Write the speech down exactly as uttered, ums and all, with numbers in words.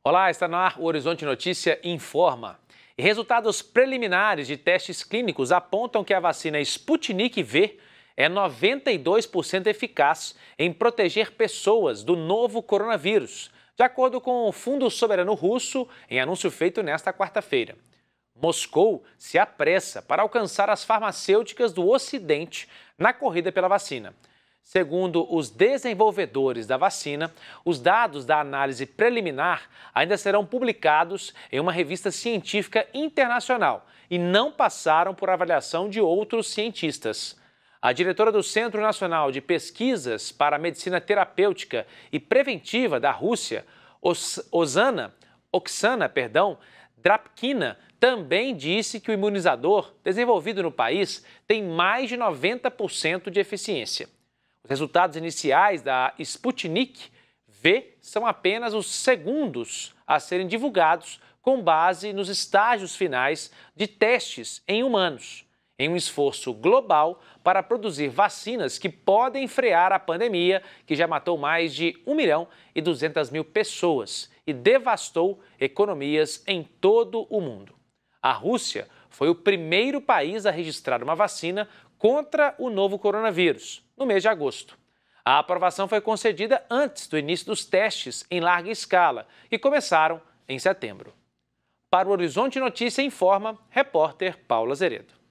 Olá, está no ar o Horizonte Notícia Informa. E resultados preliminares de testes clínicos apontam que a vacina Sputnik V é noventa e dois por cento eficaz em proteger pessoas do novo coronavírus, de acordo com o Fundo Soberano Russo, em anúncio feito nesta quarta-feira. Moscou se apressa para alcançar as farmacêuticas do Ocidente na corrida pela vacina. Segundo os desenvolvedores da vacina, os dados da análise preliminar ainda serão publicados em uma revista científica internacional e não passaram por avaliação de outros cientistas. A diretora do Centro Nacional de Pesquisas para a Medicina Terapêutica e Preventiva da Rússia, Oksana, Oksana, perdão, Drapkina, também disse que o imunizador desenvolvido no país tem mais de noventa por cento de eficiência. Os resultados iniciais da Sputnik V são apenas os segundos a serem divulgados com base nos estágios finais de testes em humanos, em um esforço global para produzir vacinas que podem frear a pandemia, que já matou mais de um milhão e duzentas mil pessoas e devastou economias em todo o mundo. A Rússia foi o primeiro país a registrar uma vacina contra o novo coronavírus, no mês de agosto. A aprovação foi concedida antes do início dos testes em larga escala, que começaram em setembro. Para o Horizonte Notícia Informa, repórter Paula Zeredo.